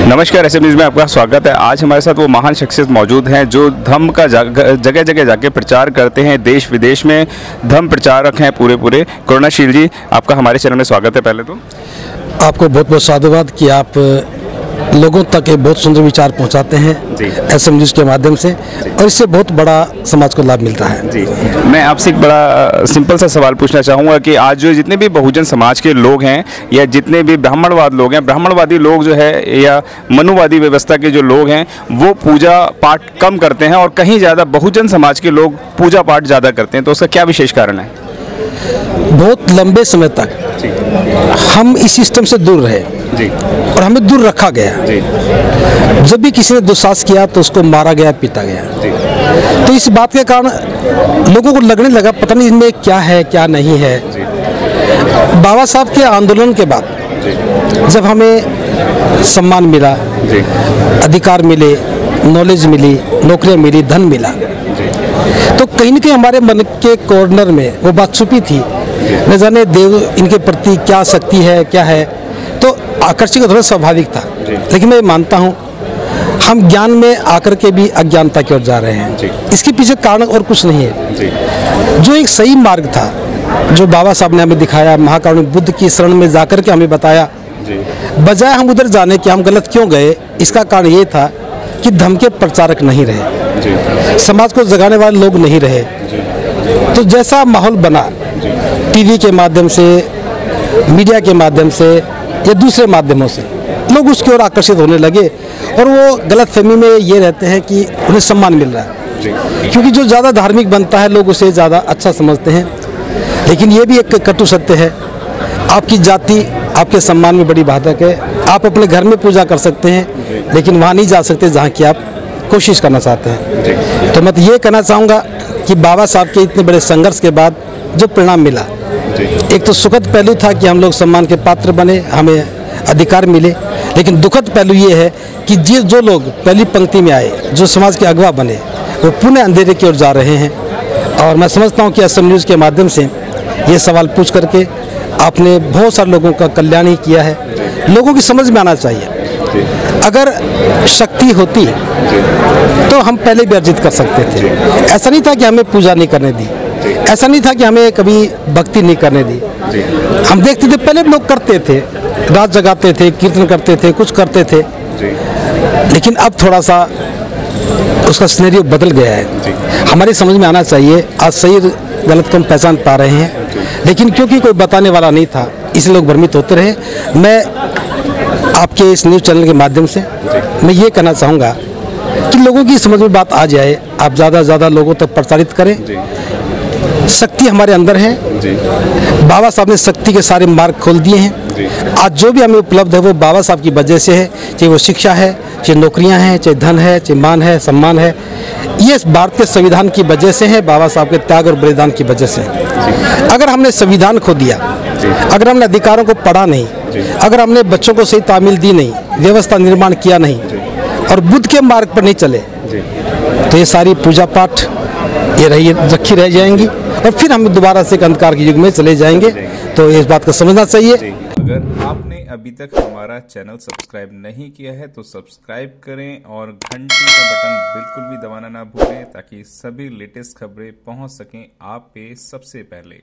नमस्कार, ऐसे न्यूज़ में आपका स्वागत है। आज हमारे साथ वो महान शख्सियत मौजूद हैं जो धम्म का जगह जगह जाके प्रचार करते हैं। देश विदेश में धम्म प्रचारक हैं पूरे। करुणाशील जी, आपका हमारे चैनल में स्वागत है। पहले तो आपको बहुत बहुत साधुवाद कि आप लोगों तक एक बहुत सुंदर विचार पहुंचाते हैं एसएम न्यूज़ के माध्यम से, और इससे बहुत बड़ा समाज को लाभ मिलता है। जी, मैं आपसे एक बड़ा सिंपल सा सवाल पूछना चाहूँगा कि आज जो जितने भी बहुजन समाज के लोग हैं या जितने भी ब्राह्मणवाद लोग हैं, ब्राह्मणवादी लोग जो है या मनुवादी व्यवस्था के जो लोग हैं वो पूजा पाठ कम करते हैं और कहीं ज़्यादा बहुजन समाज के लोग पूजा पाठ ज़्यादा करते हैं, तो उसका क्या विशेष कारण है? बहुत लंबे समय तक हम इस सिस्टम से दूर रहे जी, और हमें दूर रखा गया जी, जब भी किसी ने दुस्साहस किया तो उसको मारा गया, पीटा गया जी, तो इस बात के कारण लोगों को लगने लगा पता नहीं इनमें क्या है क्या नहीं है। बाबा साहब के आंदोलन के बाद जब हमें सम्मान मिला, अधिकार मिले, नॉलेज मिली, नौकरियां मिली, धन मिला, तो कहीं न कहीं हमारे मन के कॉर्नर में वो बात छुपी थी, न जाने देव इनके प्रति क्या शक्ति है क्या है, तो आकर्षण थोड़ा स्वाभाविक था। लेकिन मैं मानता हूँ हम ज्ञान में आकर के भी अज्ञानता की ओर जा रहे हैं। इसके पीछे कारण और कुछ नहीं है। जो एक सही मार्ग था जो बाबा साहब ने हमें दिखाया, महाकारुणिक बुद्ध की शरण में जाकर के हमें बताया, बजाय हम उधर जाने के हम गलत क्यों गए, इसका कारण ये था कि धर्म के प्रचारक नहीं रहे, समाज को जगाने वाले लोग नहीं रहे। तो जैसा माहौल बना टीवी के माध्यम से, मीडिया के माध्यम से या दूसरे माध्यमों से, लोग उसकी ओर आकर्षित होने लगे और वो गलतफहमी में ये रहते हैं कि उन्हें सम्मान मिल रहा है, क्योंकि जो ज़्यादा धार्मिक बनता है लोग उसे ज़्यादा अच्छा समझते हैं। लेकिन ये भी एक कटु सत्य है, आपकी जाति आपके सम्मान में बड़ी बाधक है। आप अपने घर में पूजा कर सकते हैं लेकिन वहाँ नहीं जा सकते जहाँ की आप कोशिश करना चाहते हैं। तो मैं तो ये कहना चाहूँगा कि बाबा साहब के इतने बड़े संघर्ष के बाद जो परिणाम मिला, एक तो सुखद पहलू था कि हम लोग सम्मान के पात्र बने, हमें अधिकार मिले, लेकिन दुखद पहलू ये है कि जो लोग पहली पंक्ति में आए, जो समाज के अगवा बने, वो पुनः अंधेरे की ओर जा रहे हैं। और मैं समझता हूँ कि एसएम न्यूज़ के माध्यम से ये सवाल पूछ करके आपने बहुत सारे लोगों का कल्याण ही किया है। लोगों की समझ में आना चाहिए, अगर शक्ति होती तो हम पहले भी अर्जित कर सकते थे। ऐसा नहीं था कि हमें पूजा नहीं करने दी, ऐसा नहीं था कि हमें कभी भक्ति नहीं करने दी। हम देखते थे पहले लोग करते थे, रात जगाते थे, कीर्तन करते थे, कुछ करते थे, लेकिन अब थोड़ा सा उसका सिनेरियो बदल गया है। हमारी समझ में आना चाहिए, आज सही गलत को हम पहचान पा रहे हैं, लेकिन क्योंकि कोई बताने वाला नहीं था इसलिए लोग भ्रमित होते रहे। मैं आपके इस न्यूज़ चैनल के माध्यम से मैं ये कहना चाहूँगा कि लोगों की समझ में बात आ जाए, आप ज़्यादा से ज़्यादा लोगों तक प्रचारित करें। शक्ति हमारे अंदर है, बाबा साहब ने शक्ति के सारे मार्ग खोल दिए हैं। आज जो भी हमें उपलब्ध है वो बाबा साहब की वजह से है, चाहे वो शिक्षा है, चाहे नौकरियां हैं, चाहे धन है, चाहे मान है, सम्मान है, ये भारत के संविधान की वजह से है, बाबा साहब के त्याग और बलिदान की वजह से। अगर हमने संविधान खो दिया, अगर हमने अधिकारों को पढ़ा नहीं, अगर हमने बच्चों को सही तामील दी नहीं, व्यवस्था निर्माण किया नहीं और बुद्ध के मार्ग पर नहीं चले, तो ये सारी पूजा पाठ ये रखी रह जाएंगी और फिर हम दोबारा से एक अंधकार के युग में चले जाएंगे। तो इस बात को समझना चाहिए। अगर आपने अभी तक हमारा चैनल सब्सक्राइब नहीं किया है तो सब्सक्राइब करें और घंटी का बटन बिल्कुल भी दबाना ना भूलें ताकि सभी लेटेस्ट खबरें पहुंच सकें आप पे सबसे पहले।